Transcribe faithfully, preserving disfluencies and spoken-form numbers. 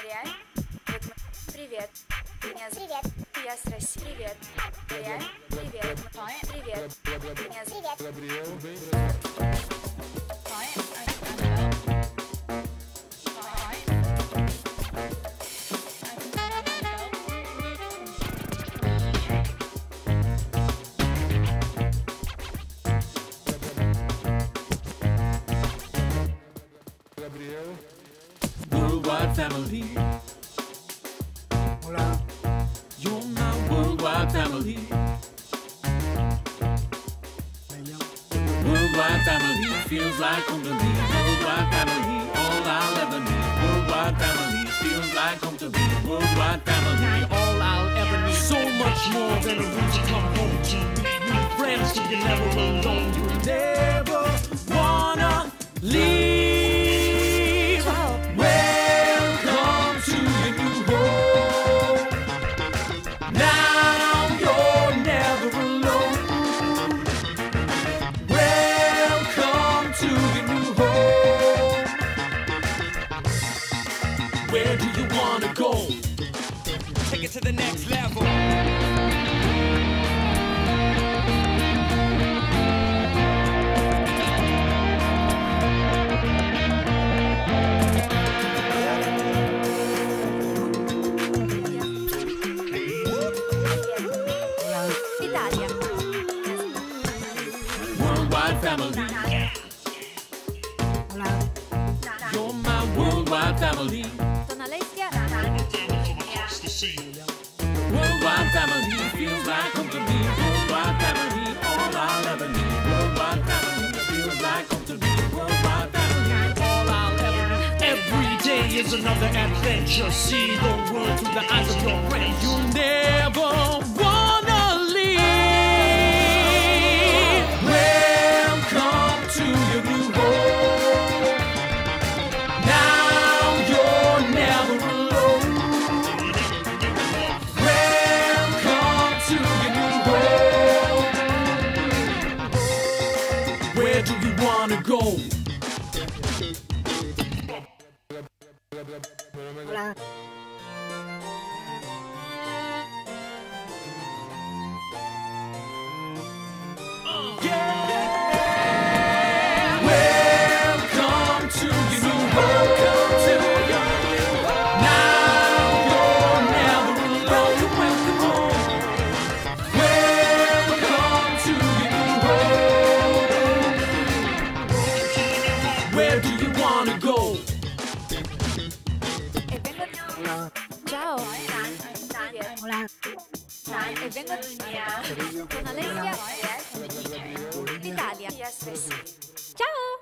Привет. Меня зовут. Привет. Я с России. Привет. Я. Привет. Привет. Меня зовут. Gabriel. Gabriel. Worldwide family. Hola. You're my worldwide family. Worldwide family feels like home to me. Worldwide family, all I'll ever need. Worldwide family feels like home to me. Worldwide family, all I'll ever need. So much more than a room to come home to me. With friends so you're never alone. You never wanna leave. Welcome to your new home. Now you're never alone. Welcome to your new home. Where do you wanna go? Take it to the next level. Italia. Worldwide family. You're my worldwide family. Sono Alessia. Worldwide family feels like home to me. Worldwide family, all I'll ever need. Worldwide family feels like home to me. Worldwide family, all I'll ever need. Every day is another adventure. See the world through the eyes of your friends. You'll never wanna leave. Welcome to your new home. Now you're never alone. Welcome to your new home. Where do you wanna go? Hola. Yeah. Welcome to your new home. Welcome to your new home. Now you're never alone. Welcome home. Welcome to your new home. Where do you wanna go? E vengo. Ciao. Hola. E vengo. Sono Alessia. Italia. Ciao.